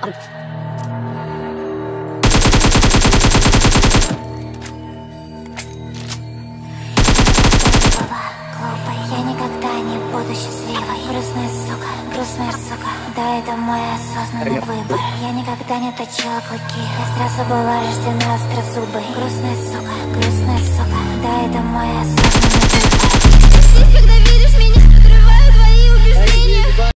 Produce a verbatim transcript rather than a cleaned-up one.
Я никогда не буду счастливой. Грустная сука, грустная сука. Да, это мой осознанный выбор. Я никогда не точила клыки. Я сразу была рождена острозубой. Грустная сука, грустная сука. Да, это мой осознанный выбор.